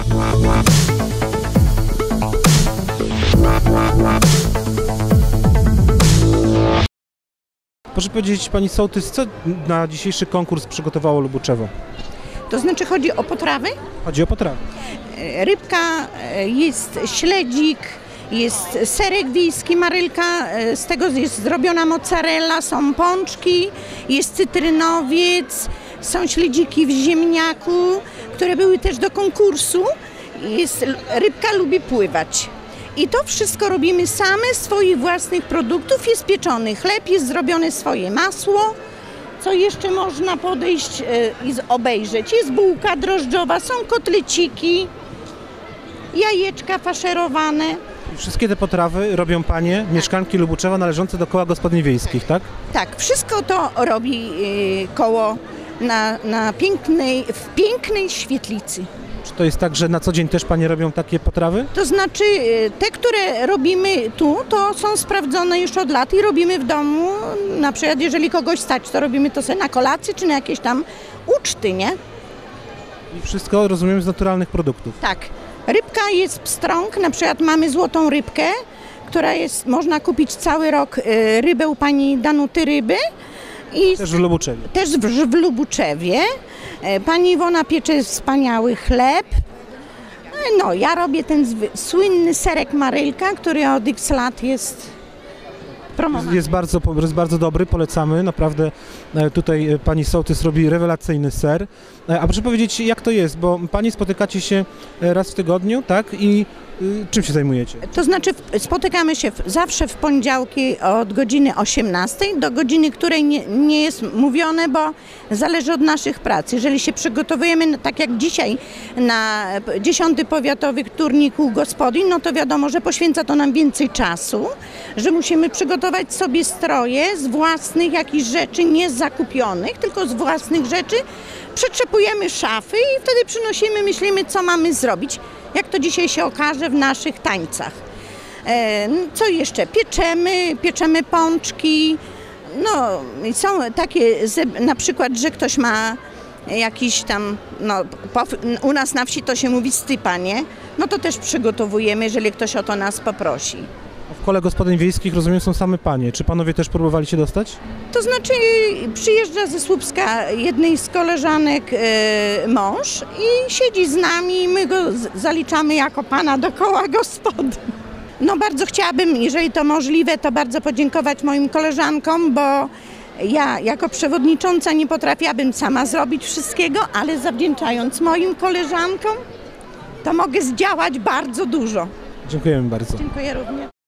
Proszę powiedzieć, pani sołtys, co na dzisiejszy konkurs przygotowało Lubuszewo? To znaczy chodzi o potrawy? Chodzi o potrawę. Rybka, jest śledzik, jest serek wiejski, marylka, z tego jest zrobiona mozzarella, są pączki, jest cytrynowiec, są śledziki w ziemniaku, które były też do konkursu. Rybka lubi pływać. I to wszystko robimy same z swoich własnych produktów. Jest pieczony chleb, jest zrobione swoje masło. Co jeszcze można podejść i obejrzeć? Jest bułka drożdżowa, są kotleciki, jajeczka faszerowane. I wszystkie te potrawy robią panie, mieszkanki Lubuszewa należące do koła gospodyń wiejskich, tak? Tak, wszystko to robi koło w pięknej świetlicy. Czy to jest tak, że na co dzień też panie robią takie potrawy? To znaczy te, które robimy tu, to są sprawdzone już od lat i robimy w domu. Na przykład jeżeli kogoś stać, to robimy to sobie na kolację czy na jakieś tam uczty, nie? I wszystko, rozumiem, z naturalnych produktów. Tak. Rybka jest pstrąg, na przykład mamy złotą rybkę, która jest, można kupić cały rok rybę u pani Danuty Ryby. I też w Lubuszewie. Też w Lubuszewie. Pani Iwona piecze wspaniały chleb. No, ja robię ten słynny serek marylka, który od X lat jest promowany. Jest bardzo dobry, polecamy. Naprawdę tutaj pani sołtys robi rewelacyjny ser. A proszę powiedzieć, jak to jest, bo pani spotykacie się raz w tygodniu, tak? I czym się zajmujecie? To znaczy spotykamy się zawsze w poniedziałki od godziny 18 do godziny, której nie jest mówione, bo zależy od naszych prac. Jeżeli się przygotowujemy, tak jak dzisiaj, na 10. Powiatowy turniej kół gospodyń, no to wiadomo, że poświęca to nam więcej czasu, że musimy przygotować sobie stroje z własnych jakichś rzeczy, nie z zakupionych, tylko z własnych rzeczy. Przetrzepujemy szafy i wtedy przynosimy, myślimy, co mamy zrobić. Jak to dzisiaj się okaże w naszych tańcach. Co jeszcze? Pieczemy pączki. No, są takie, na przykład, że ktoś ma jakiś tam, no, u nas na wsi to się mówi stypa, nie? No to też przygotowujemy, jeżeli ktoś o to nas poprosi. W kole gospodyń wiejskich, rozumiem, są same panie. Czy panowie też próbowali się dostać? To znaczy przyjeżdża ze Słupska jednej z koleżanek mąż i siedzi z nami i my go zaliczamy jako pana do koła gospodyń. No bardzo chciałabym, jeżeli to możliwe, to bardzo podziękować moim koleżankom, bo ja jako przewodnicząca nie potrafiłabym sama zrobić wszystkiego, ale zawdzięczając moim koleżankom, to mogę zdziałać bardzo dużo. Dziękujemy bardzo. Dziękuję również.